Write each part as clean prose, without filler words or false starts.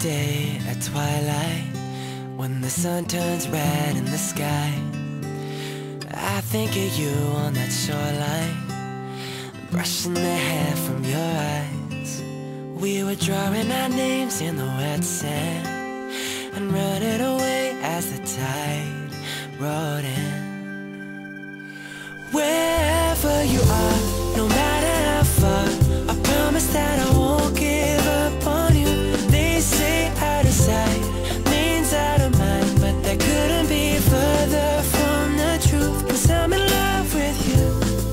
day at twilight, when the sun turns red in the sky, I think of you on that shoreline, brushing the hair from your eyes. We were drawing our names in the wet sand and running away as the tide rolled in. Wherever you are, no matter how far, I promise that I won't give up on you. They say out of sight means out of mind, but that couldn't be further from the truth, 'cause I'm in love with you.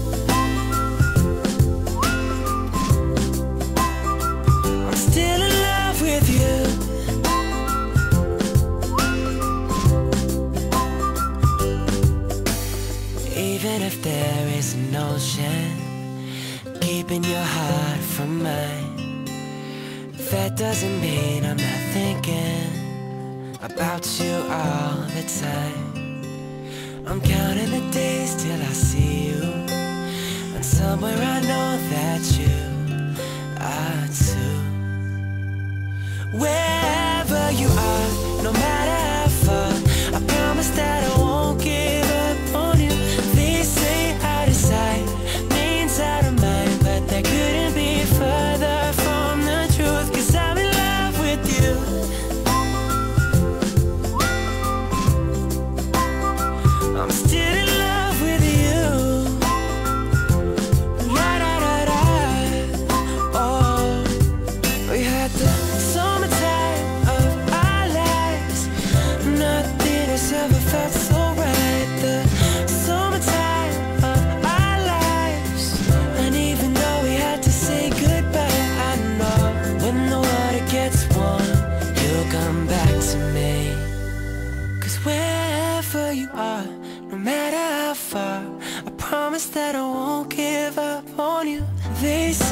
I'm still in love with you. Even if there is an ocean keeping your heart from mine, that doesn't mean I'm not thinking about you all the time. I'm counting the days till I see you, and somewhere I know that you are too. Wherever you are, no matter how far, I promise that I won't give up on you. They say out of sight means out of mind, but that couldn't be further from the truth, 'cause I'm in love with you. I'm still in love with you. La da da da. Oh, we had the summertime of our lives. Nothing has ever felt so right. The summertime of our lives. And even though we had to say goodbye, I know when the water gets warm, you'll come back to me. 'Cause wherever you are, no matter how far, I promise that I won't give up on you. They say